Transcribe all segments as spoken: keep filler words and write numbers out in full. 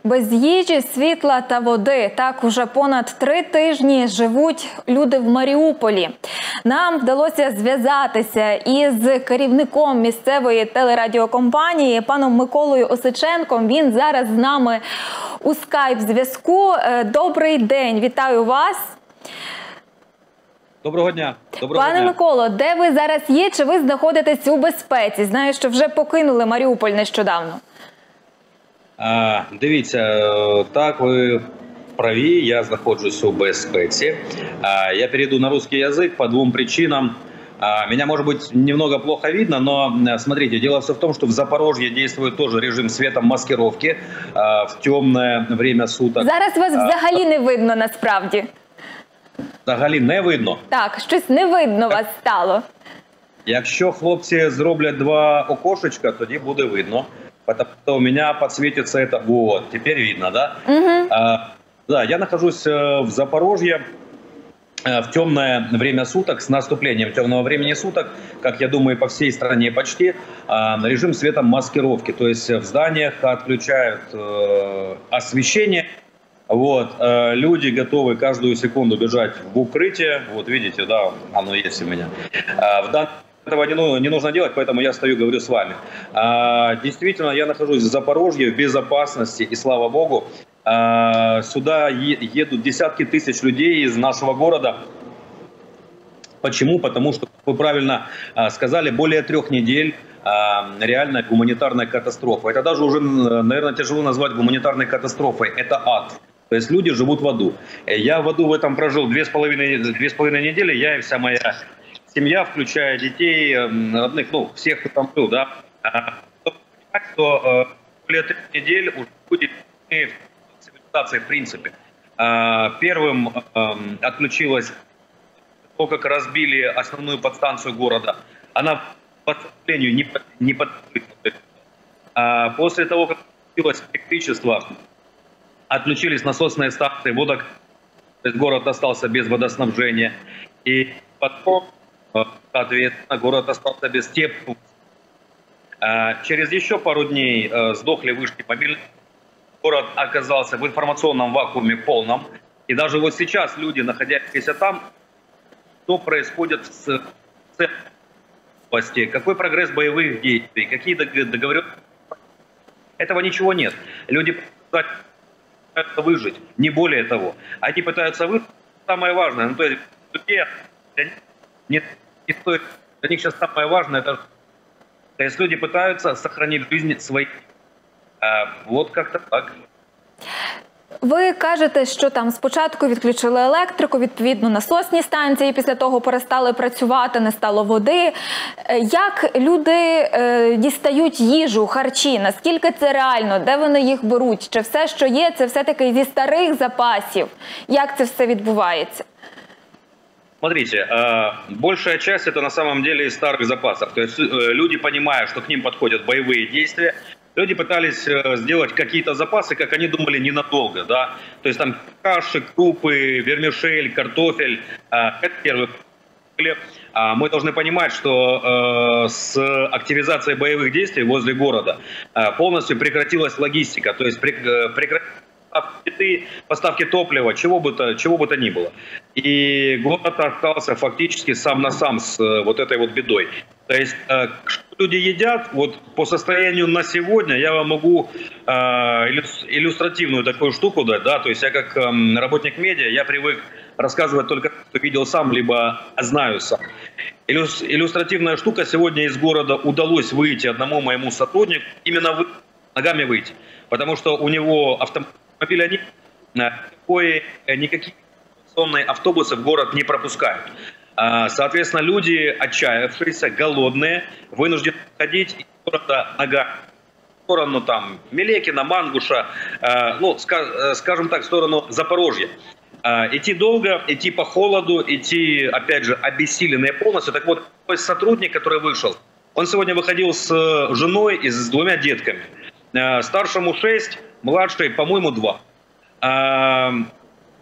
Без їжі, світла та води. Так уже понад три тижні живуть люди в Маріуполі. Нам вдалося зв'язатися із керівником місцевої телерадіокомпанії, паном Миколою Осиченком. Він зараз з нами у скайп-зв'язку. Добрий день, вітаю вас. Доброго дня. Доброго Пане дня. Миколо, де ви зараз є? Чи ви знаходитесь у безпеці? Знаю, що вже покинули Маріуполь нещодавно. А, дивіться, так, ви праві, я знаходжусь у безпеці. А, я перейду на русский язык по двум причинам. А, меня, может быть, немного плохо видно, но смотрите, дело все в том, что в Запорожье действует тоже режим светомаскировки а, в темное время суток. Зараз вас взагалі не видно насправді. Взагалі не видно? Так, щось не видно вас стало. Якщо хлопці зроблять два окошечка, тоді буде видно. Потому что у меня подсветится это. Вот, теперь видно, да? Угу. А, да, я нахожусь в Запорожье в темное время суток, с наступлением темного времени суток, как я думаю, по всей стране почти, режим светомаскировки. То есть в зданиях отключают э, освещение. Вот, э, люди готовы каждую секунду бежать в укрытие. Вот видите, да, оно есть у меня. А, в данном Этого не, ну, не нужно делать, поэтому я стою, говорю с вами. А, действительно, я нахожусь в Запорожье в безопасности, и слава богу, а, сюда е едут десятки тысяч людей из нашего города. Почему? Потому что, вы правильно а, сказали, более трех недель а, реальная гуманитарная катастрофа. Это даже уже, наверное, тяжело назвать гуманитарной катастрофой. Это ад. То есть люди живут в аду. Я в аду в этом прожил две с половиной, две с половиной недели, я и вся моя семья, включая детей, родных, ну, всех, кто там был, да, что более трех недель уже будет цивилизация в принципе. Первым отключилась то, как разбили основную подстанцию города. Она по отоплению не, не подключилась. После того, как отключилось электричество, отключились насосные станции, водок, то есть город остался без водоснабжения. И потом, соответственно, город остался без тепла. Через еще пару дней сдохли вышки мобильных. Город оказался в информационном вакууме полном. И даже вот сейчас люди, находящиеся там, что происходит с целостью, какой прогресс боевых действий, какие договоренности. Этого ничего нет. Люди пытаются выжить, не более того. Они пытаются выжить, самое важное. Ну, то есть, не, не стоит, для них сейчас самое важное, это, то есть люди пытаются сохранить жизнь своих. А, вот как-то так. Ви кажете, що там спочатку відключили електрику, відповідно насосні станції, після того перестали працювати, не стало води. Як люди е, дістають їжу, харчі? Наскільки це реально? Де вони їх беруть? Чи все, що є, це все-таки зі старих запасів? Як це все відбувається? Смотрите, большая часть это на самом деле из старых запасов. То есть люди, понимая, что к ним подходят боевые действия, люди пытались сделать какие-то запасы, как они думали, ненадолго. Да? То есть там каши, крупы, вермишель, картофель. Это первый хлеб. Мы должны понимать, что с активизацией боевых действий возле города полностью прекратилась логистика. То есть прекратилась поставки топлива, чего бы то, чего бы то ни было. И город остался фактически сам на сам с вот этой вот бедой. То есть, что люди едят, вот по состоянию на сегодня я вам могу э, иллюстративную такую штуку дать, да, то есть я как э, работник медиа, я привык рассказывать только, что видел сам, либо знаю сам. Иллюс, иллюстративная штука, сегодня из города удалось выйти одному моему сотруднику, именно вы, ногами выйти, потому что у него автомобиль, они никакой, никакие автобусы в город не пропускают. Соответственно, люди, отчаявшиеся, голодные, вынуждены ходить из города нога в сторону там Мелекина, Мангуша, ну, скажем так, в сторону Запорожья. Идти долго, идти по холоду, идти, опять же, обессиленные полностью. Так вот, сотрудник, который вышел, он сегодня выходил с женой и с двумя детками. Старшему шесть, младшей, по-моему, два.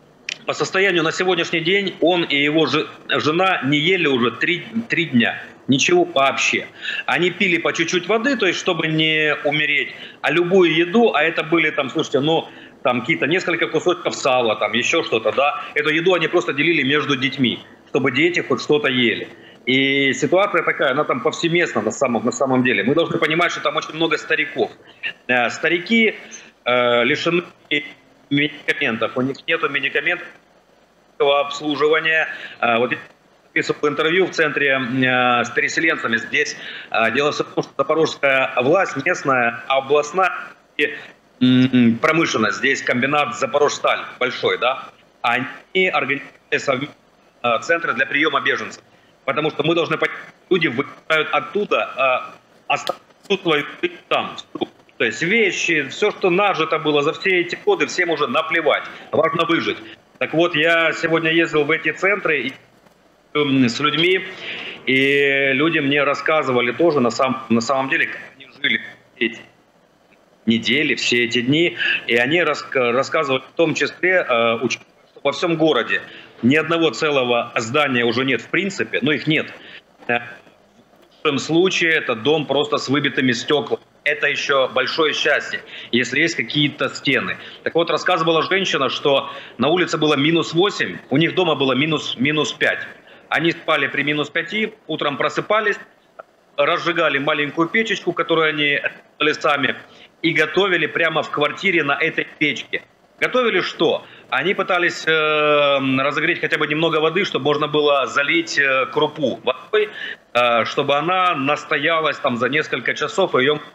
по состоянию на сегодняшний день он и его жена не ели уже три, три дня. Ничего вообще. Они пили по чуть-чуть воды, то есть чтобы не умереть, а любую еду, а это были там, слушайте, ну, там какие-то несколько кусочков сала, там еще что-то, да, эту еду они просто делили между детьми, чтобы дети хоть что-то ели. И ситуация такая, она там повсеместна на самом, на самом деле. Мы должны понимать, что там очень много стариков. Старики э, лишены медикаментов, у них нет медикаментов обслуживания. Вот я записывал интервью в центре э, с переселенцами здесь. Дело в том, что запорожская власть, местная, областная и э, промышленность, здесь комбинат Запорожсталь большой, да, они организовали совместные э, центры для приема беженцев. Потому что мы должны понять, люди выезжают оттуда, э, оставляют свою жизнь там. То есть вещи, все, что нажито было за все эти годы, всем уже наплевать. Важно выжить. Так вот, я сегодня ездил в эти центры и, э, с людьми, и люди мне рассказывали тоже на, сам, на самом деле, как они жили эти недели, все эти дни. И они рас, рассказывали в том числе, э, учитывая, что во всем городе ни одного целого здания уже нет в принципе, но их нет. В лучшем случае это дом просто с выбитыми стеклами. Это еще большое счастье, если есть какие-то стены. Так вот, рассказывала женщина, что на улице было минус восемь, у них дома было минус, минус пять. Они спали при минус пяти, утром просыпались, разжигали маленькую печечку, которую они делали сами, и готовили прямо в квартире на этой печке. Готовили что? Они пытались э, разогреть хотя бы немного воды, чтобы можно было залить э, крупу водой, э, чтобы она настоялась там за несколько часов, и ее...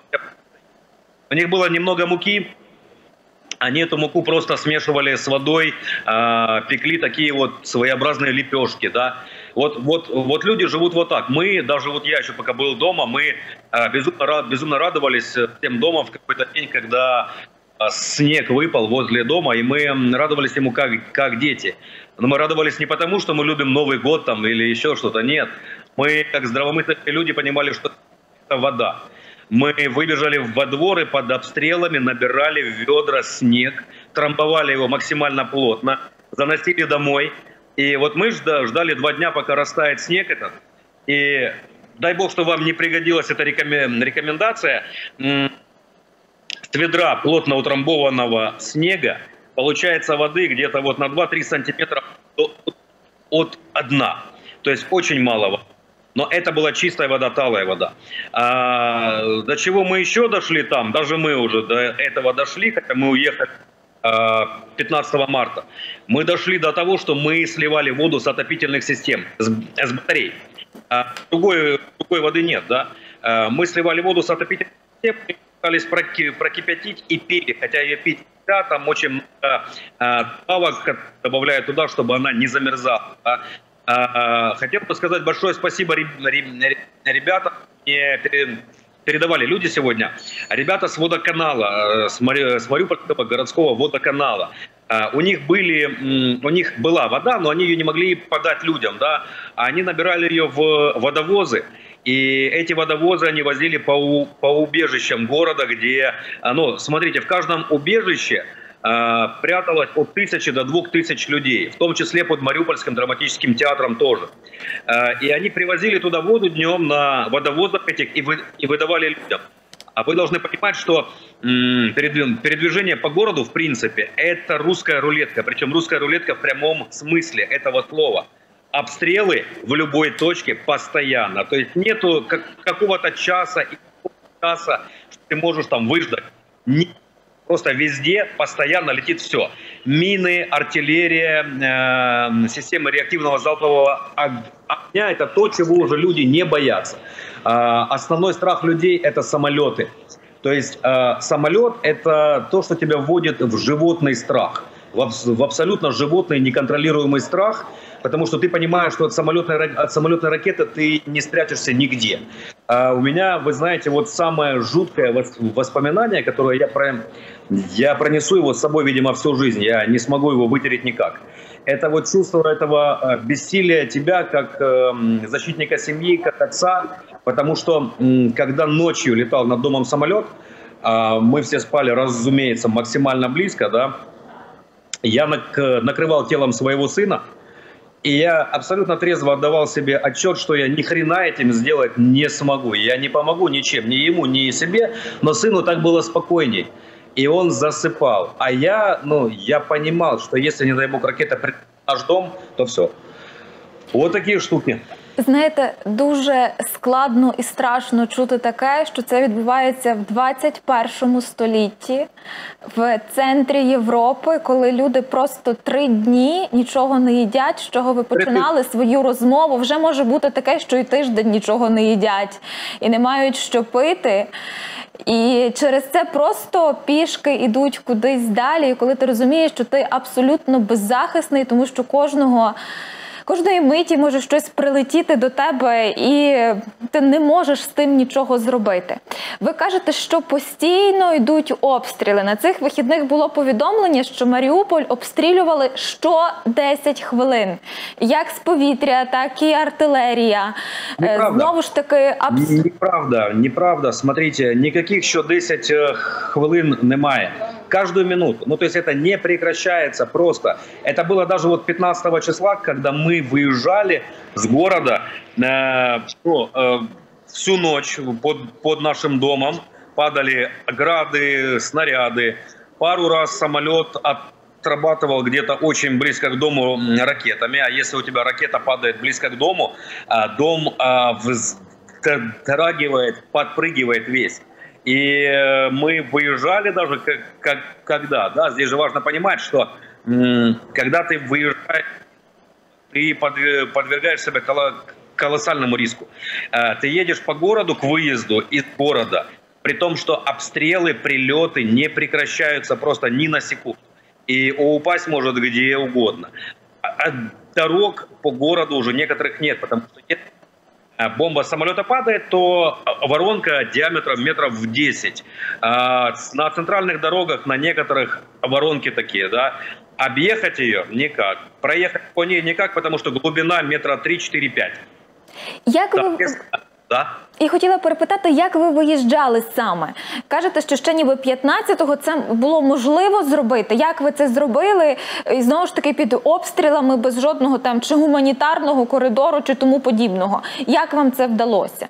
У них было немного муки, они эту муку просто смешивали с водой, э, пекли такие вот своеобразные лепешки, да. Вот, вот, вот люди живут вот так. Мы, даже вот я еще пока был дома, мы э, безумно, безумно радовались тем домом в какой-то день, когда... снег выпал возле дома, и мы радовались ему как, как дети. Но мы радовались не потому, что мы любим Новый год там, или еще что-то, нет. Мы, как здравомыслящие люди, понимали, что это вода. Мы выбежали во двор и под обстрелами набирали в ведра снег, трамбовали его максимально плотно, заносили домой. И вот мы ждали два дня, пока растает снег этот. И дай бог, что вам не пригодилась эта рекомендация. С ведра плотно утрамбованного снега получается воды где-то вот на два-три сантиметра от дна. То есть очень мало воды. Но это была чистая вода, талая вода. А, до чего мы еще дошли там, даже мы уже до этого дошли, хотя мы уехали а, пятнадцатого марта. Мы дошли до того, что мы сливали воду с отопительных систем, с, с батарей. А, другой, другой воды нет, да. А, мы сливали воду с отопительных систем, пытались прокипятить и пили, хотя ее пить нельзя, там очень много а, добавок добавляют туда, чтобы она не замерзала. Да. А, хотел бы сказать большое спасибо ребятам, мне передавали люди сегодня, ребята с водоканала, с Мариупольского городского водоканала. А, у них были, у них была вода, но они ее не могли подать людям, да, они набирали ее в водовозы. И эти водовозы они возили по, по убежищам города, где, ну, смотрите, в каждом убежище э, пряталось от тысячи до двух тысяч людей, в том числе под Мариупольским драматическим театром тоже. Э, и они привозили туда воду днем на водовозах этих и, вы, и выдавали людям. А вы должны понимать, что м, передвижение по городу, в принципе, это русская рулетка, причем русская рулетка в прямом смысле этого слова. Обстрелы в любой точке постоянно. То есть нету как, какого-то часа, часа, что ты можешь там выждать. Нет. Просто везде постоянно летит все. Мины, артиллерия, э, системы реактивного залпового огня – это то, чего уже люди не боятся. Э, основной страх людей – это самолеты. То есть э, самолет – это то, что тебя вводит в животный страх. В, в абсолютно животный неконтролируемый страх, потому что ты понимаешь, что от самолетной, от самолетной ракеты ты не спрячешься нигде. А у меня, вы знаете, вот самое жуткое воспоминание, которое я, про, я пронесу его с собой, видимо, всю жизнь, я не смогу его вытереть никак. Это вот чувство этого бессилия тебя, как защитника семьи, как отца, потому что когда ночью летал над домом самолет, мы все спали, разумеется, максимально близко, да, я накрывал телом своего сына, и я абсолютно трезво отдавал себе отчет, что я ни хрена этим сделать не смогу. Я не помогу ничем, ни ему, ни себе, но сыну так было спокойней. И он засыпал. А я, ну, я понимал, что если, не дай бог, ракета прилетит в наш дом, то все. Вот такі штуки. Знаєте, дуже складно і страшно чути таке, що це відбувається в двадцять першому столітті, в центрі Європи, коли люди просто три дні нічого не їдять, з чого ви починали свою розмову. Вже може бути таке, що і тиждень нічого не їдять, і не мають що пити. І через це просто пішки йдуть кудись далі, і коли ти розумієш, що ти абсолютно беззахисний, тому що кожного... Кожної миті може щось прилетіти до тебе, і ти не можеш з тим нічого зробити. Ви кажете, що постійно йдуть обстріли. На цих вихідних було повідомлення, що Маріуполь обстрілювали що десять хвилин. Як з повітря, так і артилерія. Неправда. Знову ж таки... Абс... Неправда, неправда. Смотрите, никаких що десять хвилин немає. Каждую минуту. Ну, то есть это не прекращается просто. Это было даже вот пятнадцатого числа, когда мы выезжали с города, э, что, э, всю ночь под, под нашим домом падали грады, снаряды. Пару раз самолет отрабатывал где-то очень близко к дому ракетами. А если у тебя ракета падает близко к дому, э, дом э, вздрагивает, подпрыгивает весь. И мы выезжали даже как, как, когда, да, здесь же важно понимать, что м, когда ты выезжаешь, ты подвергаешь себя колоссальному риску. Ты едешь по городу к выезду из города, при том, что обстрелы, прилеты не прекращаются просто ни на секунду. И упасть может где угодно. А дорог по городу уже некоторых нет, потому что нет. Бомба самолета падает, то воронка диаметром метров в десять. На центральных дорогах на некоторых воронки такие, да. Объехать ее никак. Проехать по ней никак, потому что глубина метра три-четыре-пять. Як ви... Да. І хотіла перепитати, як ви виїжджали саме? Кажете, що ще ніби п'ятнадцятого це було можливо зробити. Як ви це зробили? І знову ж таки під обстрілами, без жодного там чи гуманітарного коридору, чи тому подібного. Як вам це вдалося?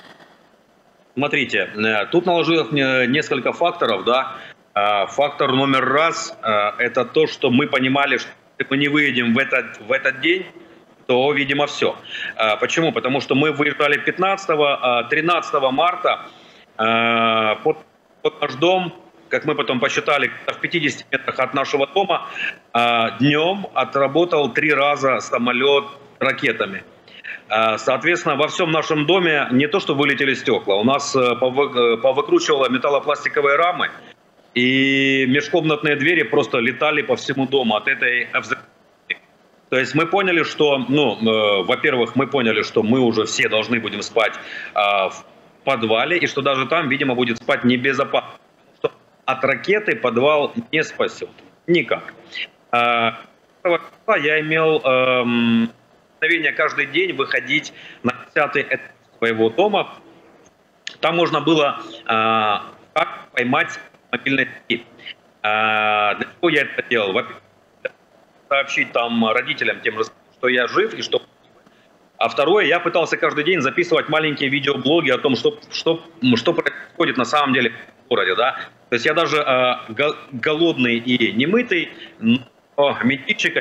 Смотрите, тут наложилось несколько факторов, да. Фактор номер раз – это то, что мы понимали, что если мы не выедем в этот, в этот день, то, видимо, все. Почему? Потому что мы выезжали пятнадцатого, тринадцатого марта под, под наш дом, как мы потом посчитали, в пятидесяти метрах от нашего дома, днем отработал три раза самолет ракетами. Соответственно, во всем нашем доме не то, что вылетели стекла, у нас повыкручивало металлопластиковые рамы, и межкомнатные двери просто летали по всему дому от этой взрывной. То есть мы поняли, что, ну, э, во-первых, мы поняли, что мы уже все должны будем спать э, в подвале, и что даже там, видимо, будет спать небезопасно. Что от ракеты подвал не спасет. Никак. Э, я имел э, мгновение каждый день выходить на десятый этаж своего дома. Там можно было э, поймать мобильные сети. Э, для чего я это делал? Во-первых, сообщить там родителям тем, что я жив и что... А второе, я пытался каждый день записывать маленькие видеоблоги о том, что, что, что происходит на самом деле в городе, да. То есть я даже э, голодный и немытый, но метчика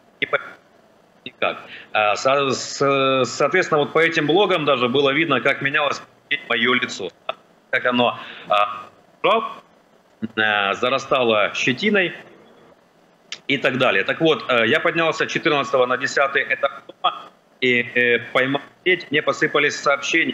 никак. Э, со, с, соответственно, вот по этим блогам даже было видно, как менялось мое лицо. Как оно э, э, зарастало щетиной и так далее. Так вот, я поднялся четырнадцатого на десятый этаж дома, и поймал сеть, мне посыпались сообщения,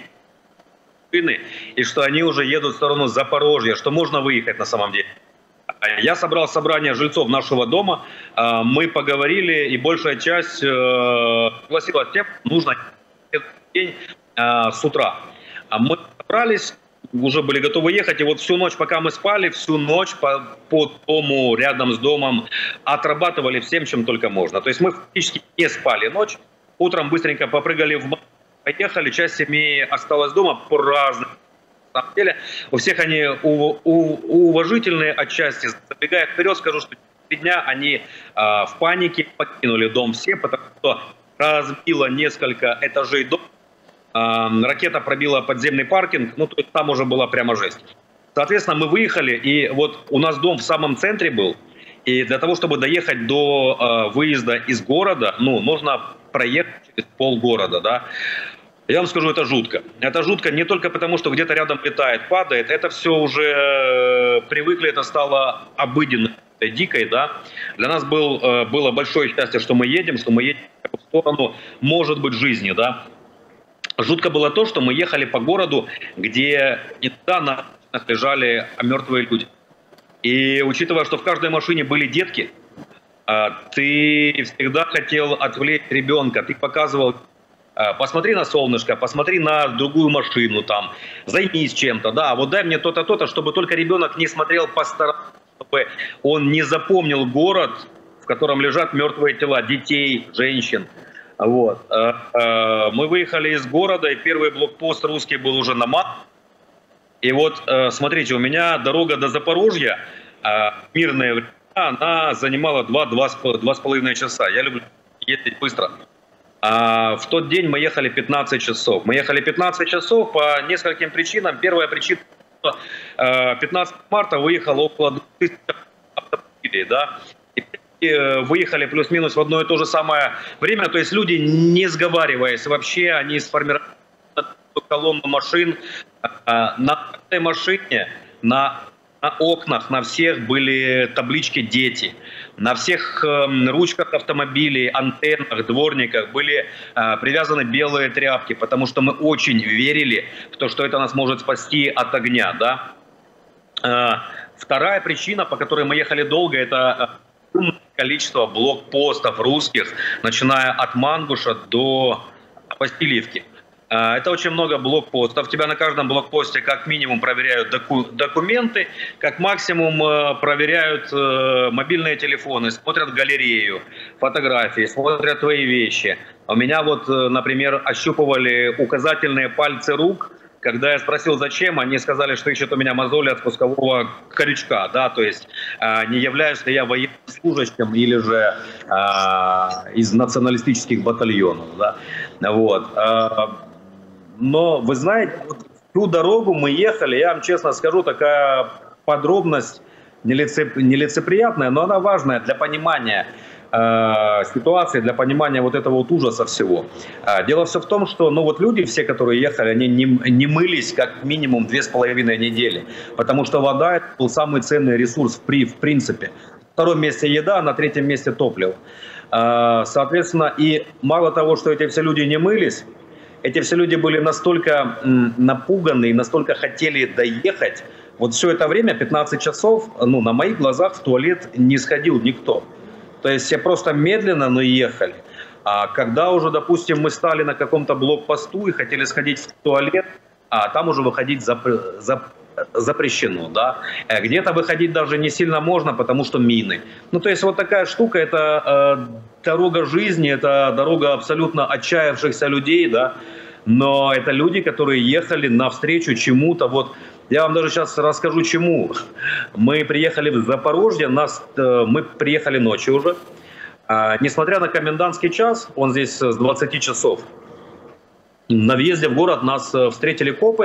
и что они уже едут в сторону Запорожья, что можно выехать на самом деле. Я собрал собрание жильцов нашего дома, мы поговорили, и большая часть согласилась с тем, что нужно день с утра. Мы собрались, уже были готовы ехать, и вот всю ночь, пока мы спали, всю ночь по, по дому, рядом с домом, отрабатывали всем, чем только можно. То есть мы фактически не спали ночь, утром быстренько попрыгали в машину, поехали, часть семьи осталась дома по разным. На самом деле, у всех они у, у, уважительные отчасти. Забегая вперед, скажу, что три дня они э, в панике покинули дом все, потому что разбило несколько этажей дома, э, ракета пробила подземный паркинг, ну то есть там уже была прямо жесть. Соответственно, мы выехали, и вот у нас дом в самом центре был, и для того, чтобы доехать до э, выезда из города, ну, нужно проехать через полгорода, да. Я вам скажу, это жутко. Это жутко не только потому, что где-то рядом летает, падает. Это все уже э, привыкли, это стало обыденной, дикой, да. Для нас был, э, было большое счастье, что мы едем, что мы едем в сторону, может быть, жизни, да. Жутко было то, что мы ехали по городу, где иногда на лежали мертвые люди. И учитывая, что в каждой машине были детки, э, ты всегда хотел отвлечь ребенка, ты показывал, посмотри на солнышко, посмотри на другую машину, там, займись чем-то, да, вот дай мне то-то, то-то, чтобы только ребенок не смотрел по сторонам, чтобы он не запомнил город, в котором лежат мертвые тела детей, женщин. Вот. Мы выехали из города, и первый блокпост русский был уже на Мат. И вот, смотрите, у меня дорога до Запорожья, мирное время, она занимала два-два с половиной часа. Я люблю ездить быстро. А в тот день мы ехали пятнадцать часов. Мы ехали пятнадцать часов по нескольким причинам. Первая причина — пятнадцатого марта выехало около двух тысяч автомобилей, да? И выехали плюс-минус в одно и то же самое время. То есть люди, не сговариваясь вообще, они сформировали колонну машин. На этой машине, на, на окнах, на всех были таблички «Дети». На всех э, ручках автомобилей, антеннах, дворниках были э, привязаны белые тряпки, потому что мы очень верили в то, что это нас может спасти от огня. Да? Э, вторая причина, по которой мы ехали долго, это огромное количество блокпостов русских, начиная от Мангуша до Васильевки. Это очень много блокпостов. Тебя на каждом блокпосте как минимум проверяют доку документы, как максимум проверяют мобильные телефоны, смотрят галерею, фотографии, смотрят твои вещи. У меня вот, например, ощупывали указательные пальцы рук. Когда я спросил, зачем, они сказали, что ищут у меня мозоли от спускового крючка. Да? То есть не являюсь ли я военнослужащим или же а, из националистических батальонов. Да? Вот. Но вы знаете, вот всю дорогу мы ехали, я вам честно скажу, такая подробность нелицеприятная, но она важная для понимания э, ситуации, для понимания вот этого вот ужаса всего. Э, дело все в том, что ну вот люди, все, которые ехали, они не, не мылись как минимум две с половиной недели, потому что вода — это был самый ценный ресурс в, при, в принципе. На втором месте еда, на третьем месте топливо. Э, соответственно, и мало того, что эти все люди не мылись, эти все люди были настолько напуганы и настолько хотели доехать. Вот все это время, пятнадцать часов, ну, на моих глазах в туалет не сходил никто. То есть все просто медленно, но ехали. А когда уже, допустим, мы стали на каком-то блокпосту и хотели сходить в туалет, а там уже выходить запр... зап... запрещено, да. Где-то выходить даже не сильно можно, потому что мины. Ну, то есть вот такая штука, это э, дорога жизни, это дорога абсолютно отчаявшихся людей, да. Но это люди, которые ехали навстречу чему-то. Вот я вам даже сейчас расскажу, чему. Мы приехали в Запорожье, нас, э, мы приехали ночью уже. Э, несмотря на комендантский час, он здесь с двадцати часов, на въезде в город нас встретили копы.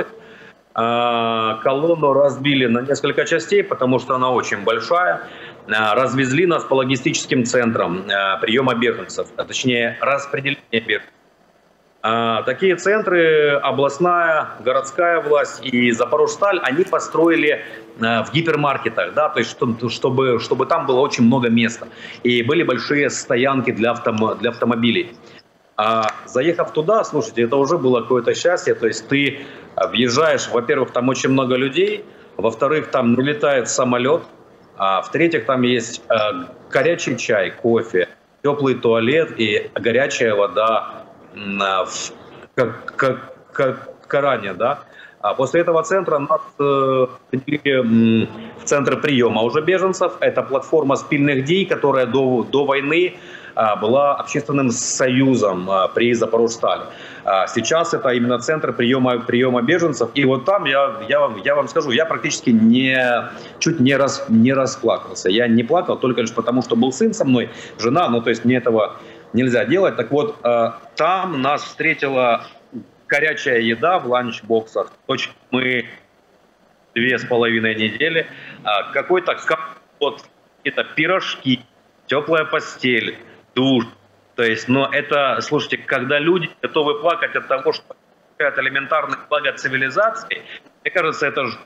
Колонну разбили на несколько частей, потому что она очень большая. Развезли нас по логистическим центрам приема беженцев, а точнее распределения беженцев. Такие центры областная, городская власть и Запорожсталь, они построили в гипермаркетах, да, то есть чтобы, чтобы там было очень много места. И были большие стоянки для, автом, для автомобилей. А заехав туда, слушайте, это уже было какое-то счастье, то есть ты въезжаешь, во-первых, там очень много людей, во-вторых, там не летает самолет, а в-третьих, там есть э, горячий чай, кофе, теплый туалет и горячая вода э, в как, как, как Коране, да. А после этого центра нас э, э, в центр приема уже беженцев. Это платформа «Спильных дій», которая до, до войны была общественным союзом при Запорожстали. Сейчас это именно центр приема, приема беженцев. И вот там, я, я, вам, я вам скажу, я практически не, чуть не, раз, не расплакался. Я не плакал только лишь потому, что был сын со мной, жена, ну то есть мне этого нельзя делать. Так вот, там нас встретила горячая еда в ланчбоксах. Точно мы две с половиной недели. Какой-то вот, какие-то пирожки, теплая постель, душ. То есть, но это, слушайте, когда люди готовы плакать от того, что от элементарных блага цивилизации, мне кажется, это ж...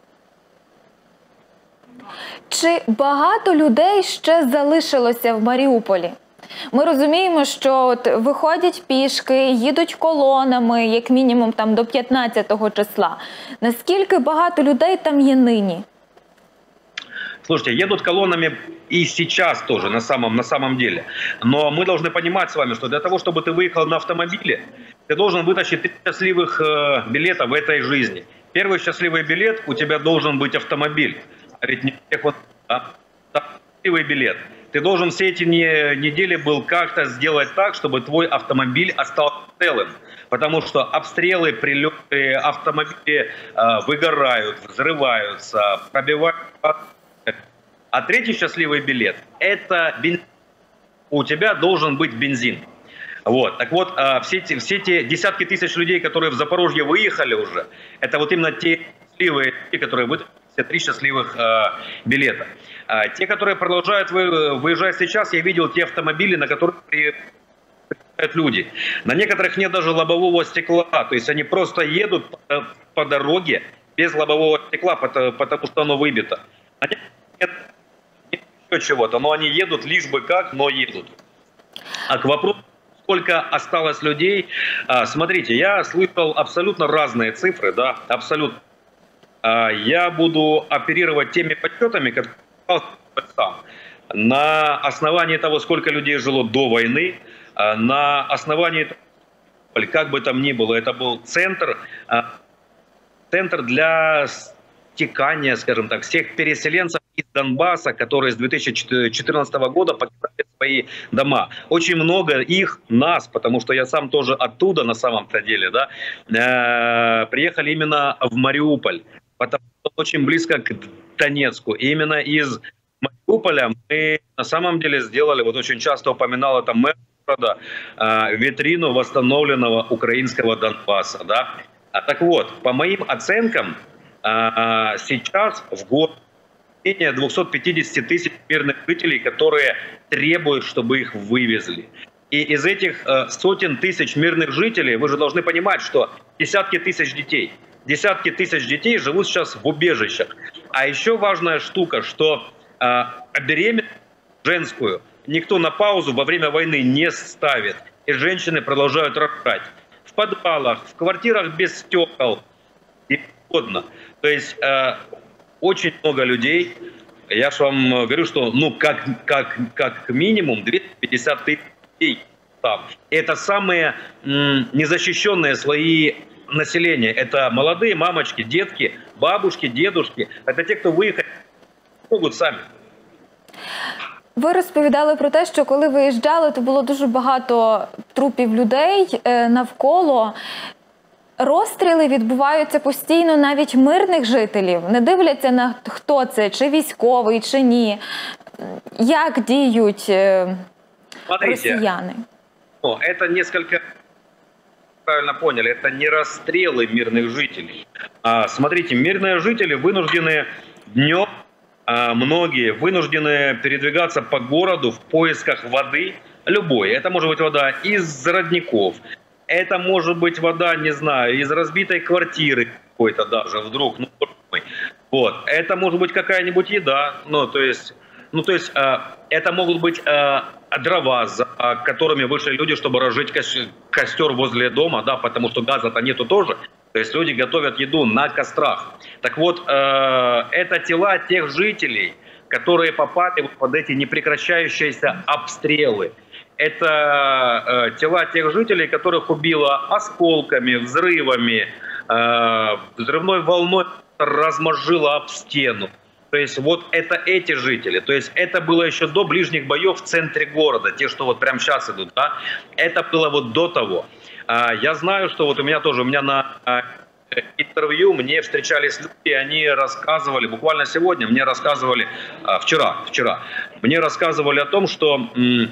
Чи багато людей ще залишилося в Маріуполі? Ми розуміємо, що от виходять пішки, їдуть колонами, як мінімум там до п'ятнадцятого числа. Наскільки багато людей там є нині? Слушайте, едут колоннами и сейчас тоже, на самом, на самом деле. Но мы должны понимать с вами, что для того, чтобы ты выехал на автомобиле, ты должен вытащить три счастливых э, билета в этой жизни. Первый счастливый билет, у тебя должен быть автомобиль. А ведь не всех вот, да? Счастливый билет. Ты должен все эти не, недели был как-то сделать так, чтобы твой автомобиль остался целым. Потому что обстрелы, прилеты, автомобили э, выгорают, взрываются, пробивают. А третий счастливый билет – это бензин. У тебя должен быть бензин. Вот. Так вот, э, все, те, все те десятки тысяч людей, которые в Запорожье выехали уже, это вот именно те счастливые, которые вытащили все три счастливых э, билета. А те, которые продолжают вы, выезжать сейчас, я видел те автомобили, на которых приезжают люди. На некоторых нет даже лобового стекла, то есть они просто едут по, по дороге без лобового стекла, потому, потому что оно выбито. Нет, нет еще чего-то, но они едут лишь бы как, но едут. А к вопросу, сколько осталось людей, смотрите, я слышал абсолютно разные цифры, да, абсолютно. Я буду оперировать теми подсчетами, которые сам. На основании того, сколько людей жило до войны, на основании того, как бы там ни было, это был центр, центр для стекания, скажем так, всех переселенцев из Донбасса, которые с две тысячи четырнадцатого года покидали свои дома. Очень много их, нас, потому что я сам тоже оттуда на самом-то деле, да, приехали именно в Мариуполь, потому что очень близко к Донецку. И именно из Мариуполя мы на самом деле сделали, вот очень часто упоминал это мэр города, витрину восстановленного украинского Донбасса. Да? А так вот, по моим оценкам, сейчас в год менее двухсот пятидесяти тысяч мирных жителей, которые требуют, чтобы их вывезли. И из этих сотен тысяч мирных жителей, вы же должны понимать, что десятки тысяч детей, десятки тысяч детей живут сейчас в убежищах. А еще важная штука, что э, беременность женскую никто на паузу во время войны не ставит. И женщины продолжают рожать. В подвалах, в квартирах без стекол и угодно. То есть э, очень много людей, я же вам говорю, что ну как, как, как минимум двести пятьдесят тысяч людей там. И это самые м, незащищенные слои населения. Это молодые мамочки, детки, бабушки, дедушки. Это те, кто выехать могут самі. Ви розповідали про те, що коли виїжджали, то було дуже багато трупів людей навколо. Розстріли відбуваються постійно навіть мирних жителів. Не дивляться на хто це, чи військовий, чи ні. Як діють Смотрите, росіяни? Ну, это несколько... правильно поняли, это не расстрелы мирных жителей. А, смотрите, мирные жители вынуждены днем, а, многие вынуждены передвигаться по городу в поисках воды любой. Это может быть вода из родников, это может быть вода, не знаю, из разбитой квартиры какой-то даже вдруг. Ну, вот. Это может быть какая-нибудь еда, ну то есть, ну, то есть а, это могут быть а, дрова, за которыми вышли люди, чтобы разжечь костер возле дома, да, потому что газа-то нету тоже. То есть люди готовят еду на кострах. Так вот, э, это тела тех жителей, которые попали под эти непрекращающиеся обстрелы. Это э, тела тех жителей, которых убило осколками, взрывами, э, взрывной волной размозжило об стену. То есть вот это эти жители. То есть это было еще до ближних боев в центре города, те, что вот прямо сейчас идут, да. Это было вот до того. Я знаю, что вот у меня тоже, у меня на интервью мне встречались люди, они рассказывали, буквально сегодня мне рассказывали, вчера, вчера, мне рассказывали о том, что м,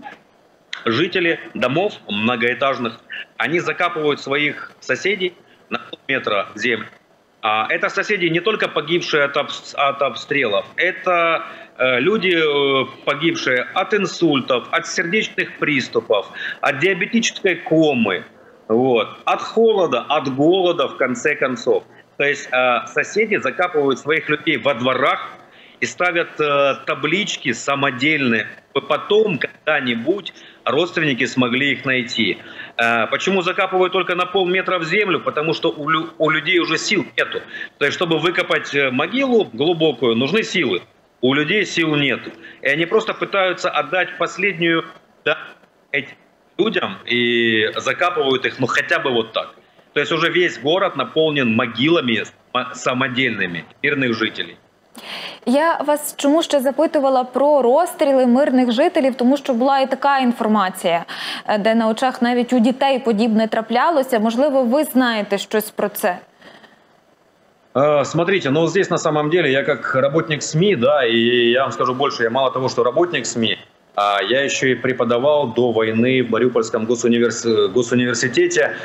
жители домов многоэтажных, они закапывают своих соседей на полметра в землю. А это соседи не только погибшие от, об, от обстрелов, это э, люди, э, погибшие от инсультов, от сердечных приступов, от диабетической комы. Вот. От холода, от голода, в конце концов. То есть э, соседи закапывают своих людей во дворах и ставят э, таблички самодельные, чтобы потом когда-нибудь родственники смогли их найти. Э, почему закапывают только на полметра в землю? Потому что у, у людей уже сил нету. То есть чтобы выкопать могилу глубокую, нужны силы. У людей сил нету. И они просто пытаются отдать последнюю, да, эти людям и закапывают их, ну, хотя бы вот так. То есть уже весь город наполнен могилами самодельными мирних жителей. Я вас чому ще запитувала про розстріли мирних жителів, тому що була і така інформація, де на очах навіть у дітей подібне траплялося. Можливо, ви знаєте щось про це? Смотрите, ну здесь на самом деле я как работник СМИ, да, и я вам скажу больше, я мало того, что работник СМИ, а я еще и преподавал до войны в Мариупольском госуниверс... госуниверситете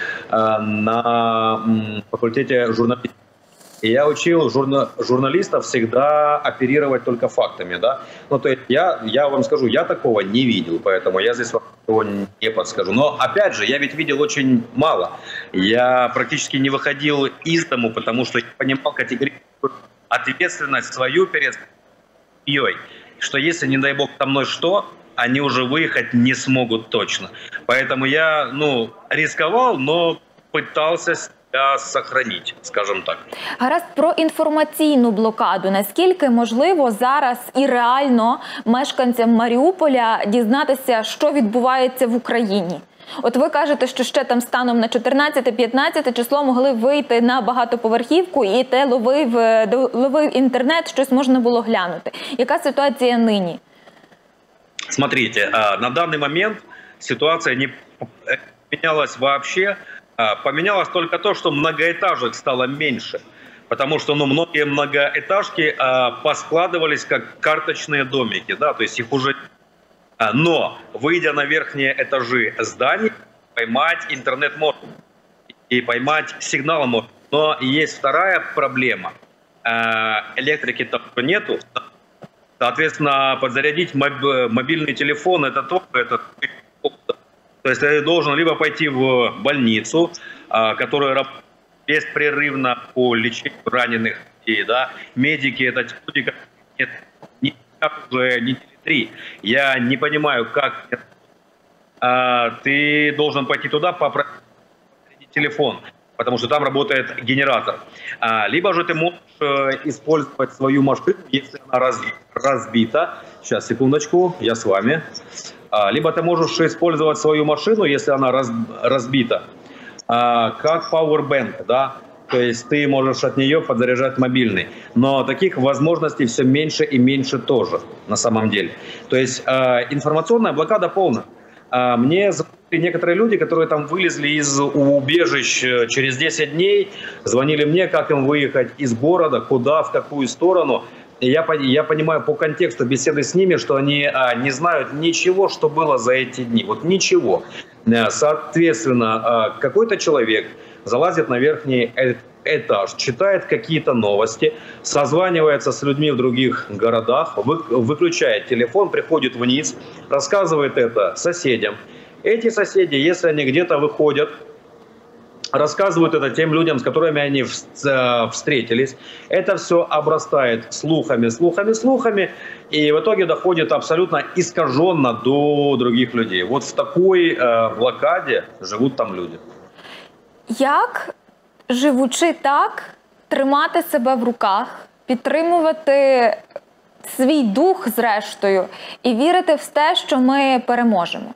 на факультете журналистики. И я учил журна... журналистов всегда оперировать только фактами, да. Ну, то есть я, я вам скажу, я такого не видел, поэтому я здесь вам такого не подскажу. Но, опять же, я ведь видел очень мало. Я практически не выходил из дому, потому что я понимал категорическую ответственность свою перед семьей, что если, не дай бог, со мной что, они уже выехать не смогут точно. Поэтому я, ну, рисковал, но пытался себя сохранить, скажем так. Гаразд, про інформаційну блокаду. Наскільки можливо зараз і реально мешканцям Маріуполя дізнатися, що відбувається в Україні? От ви кажете, що ще там станом на чотирнадцяте-п'ятнадцяте число могли вийти на багатоповерхівку і те ловив, ловив інтернет, щось можна було глянути. Яка ситуація нині? Смотрите, на данный момент ситуация не менялась вообще. Поменялось только то, что многоэтажек стало меньше. Потому что, ну, многие многоэтажки поскладывались как карточные домики, да, то есть их уже... Но, выйдя на верхние этажи зданий, поймать интернет можно. И поймать сигнал можно. Но есть вторая проблема. Электрики там нету. Соответственно, подзарядить мобильный телефон, это тоже... Это... То есть ты должен либо пойти в больницу, которая работает беспрерывно по лечению раненых людей, да. Медики — это те люди, как нет, не, уже не три. Я не понимаю, как а, ты должен пойти туда, попросить телефон, потому что там работает генератор. А, либо же ты можешь э, использовать свою машину, если она раз, разбита. Сейчас, секундочку, я с вами. А, либо ты можешь использовать свою машину, если она раз, разбита, а, как powerbank, да. То есть ты можешь от нее подзаряжать мобильный. Но таких возможностей все меньше и меньше тоже, на самом деле. То есть э, информационная блокада полна. Э, мне звонили некоторые люди, которые там вылезли из убежищ через десять дней, звонили мне, как им выехать из города, куда, в какую сторону. И я, я понимаю по контексту беседы с ними, что они э, не знают ничего, что было за эти дни. Вот ничего. Э, соответственно, э, какой-то человек залазит на верхний этаж, читает какие-то новости, созванивается с людьми в других городах, выключает телефон, приходит вниз, рассказывает это соседям. Эти соседи, если они где-то выходят, рассказывают это тем людям, с которыми они встретились. Это все обрастает слухами, слухами, слухами, и в итоге доходит абсолютно искаженно до других людей. Вот в такой э, блокаде живут там люди. Як, живучи так, тримати себе в руках, підтримувати свій дух зрештою і вірити в те, що ми переможемо?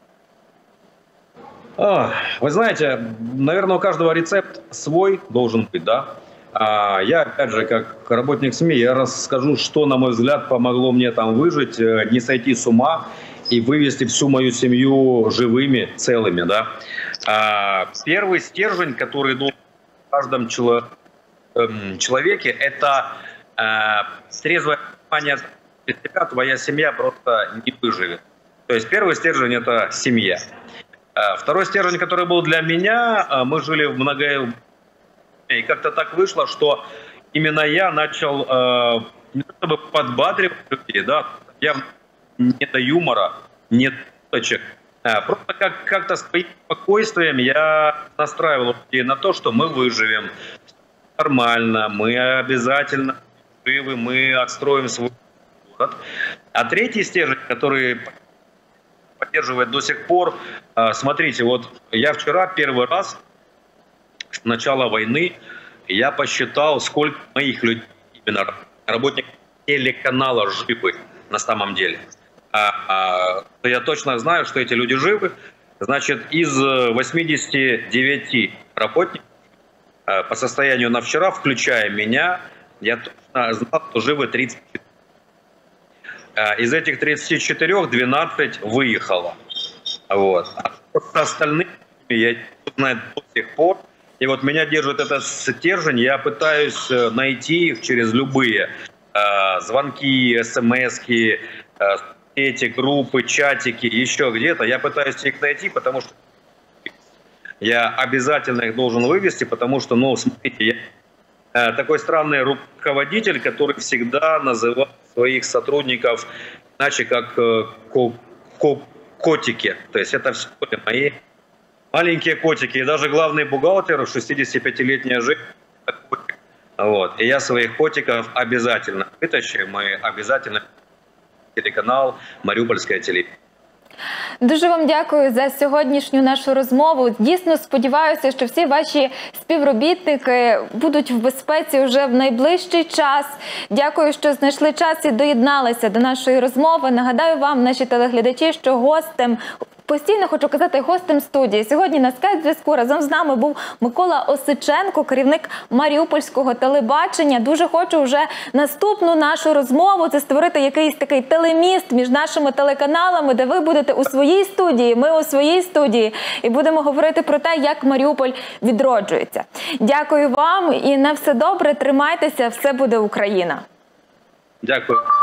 А, вы знаете, наверное, у каждого рецепт свой должен быть, да? Я, опять же, как работник СМИ, я расскажу, что, на мой взгляд, помогло мне там выжить, не сойти с ума и вывести всю мою семью живыми, целыми, да. Первый стержень, который должен в каждом человеке, это трезвое понимание, что твоя семья просто не выживет. То есть первый стержень – это семья. Второй стержень, который был для меня, мы жили в много... И как-то так вышло, что именно я начал э, не чтобы подбадривать людей, да, я не до юмора, не до шуточек, а просто как, как-то своим спокойствием я настраивал людей на то, что мы выживем нормально, мы обязательно живы, мы отстроим свой город. А третий стержень, который поддерживает до сих пор, э, смотрите, вот я вчера первый раз с начала войны я посчитал, сколько моих людей, именно работников телеканала, живы на самом деле. А, а, я точно знаю, что эти люди живы. Значит, из восьмидесяти девяти работников а, по состоянию на вчера, включая меня, я точно знал, что живы тридцать четыре. А, из этих тридцати четырёх двенадцать выехало. Вот. А остальные я не знаю до сих пор. И вот меня держит этот стержень, я пытаюсь найти их через любые э, звонки, смски, э, эти группы, чатики, еще где-то. Я пытаюсь их найти, потому что я обязательно их должен вывести, потому что, ну, смотрите, я э, такой странный руководитель, который всегда называет своих сотрудников иначе как э, ко ко котики. То есть это все мои маленькие котики, и даже главный бухгалтер, шестидесятипятилетняя женщина, вот. И я своих котиков обязательно вытащу, мы обязательно телеканал «Маріупольське телевидение». Дуже вам дякую за сьогоднішню нашу розмову. Дійсно сподіваюся, що всі ваші співробітники будуть в безпеці вже в найближчий час. Дякую, що знайшли час і доєдналися до нашої розмови. Нагадаю вам, наші телеглядачі, що гостем, постійно хочу казати, гостем студії сьогодні на скайп-зв'язку разом з нами був Микола Осиченко, керівник Маріупольського телебачення. Дуже хочу вже наступну нашу розмову, це створити якийсь такий телеміст між нашими телеканалами, де ви будете у своїй студії, ми у своїй студії, і будемо говорити про те, як Маріуполь відроджується. Дякую вам і на все добре, тримайтеся, все буде Україна. Дякую.